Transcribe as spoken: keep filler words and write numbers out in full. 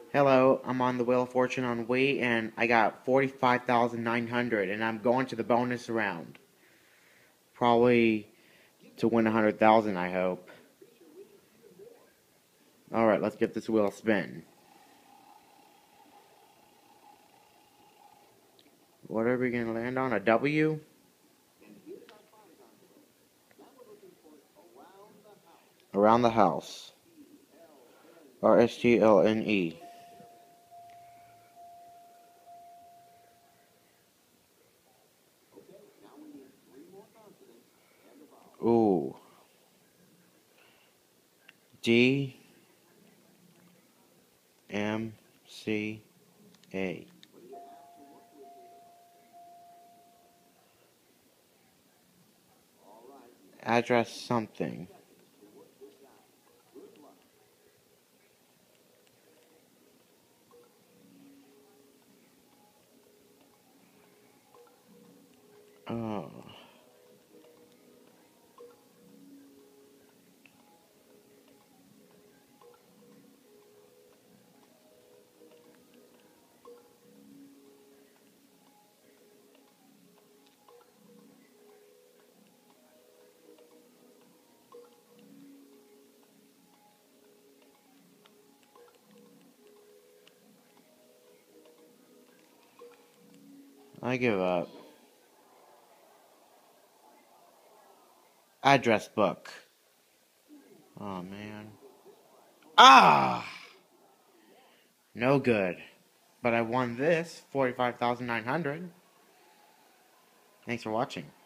Hello, I'm on the Wheel of Fortune on Wii, and I got forty-five thousand nine hundred, and I'm going to the bonus round. Probably to win one hundred thousand, I hope. Alright, let's get this wheel a spin. What are we going to land on? A W? Around the house. R S T L N E. Ooh. D M C A. Address something. Oh. I give up. Address book. Oh, man. Ah! No good. But I won this, forty-five thousand nine hundred. Thanks for watching.